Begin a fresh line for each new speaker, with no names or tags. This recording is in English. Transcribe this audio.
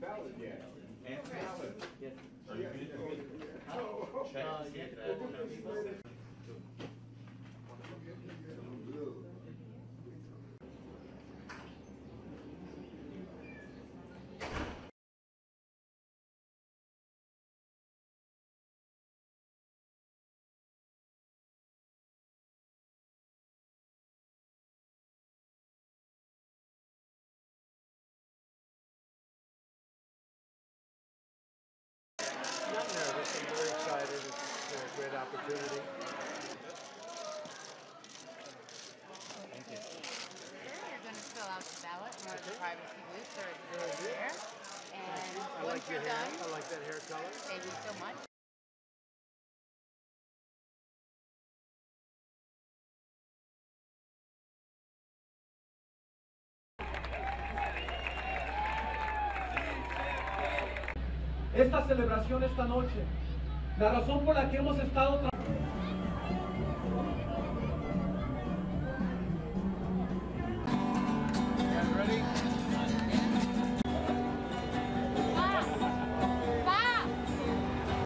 ballot yet.
And salad.
Yes.
Are you finished with it? Check to see if that.
Not nervous. I'm very excited. It's a great opportunity.
Thank you.
You're going to fill out the ballot in one of the privacy booths or there. And
I
once
like your
you're
hair.
done,
I like that hair color.
thank you so much.
Esta celebración esta noche, la razón por la que hemos estado trabajando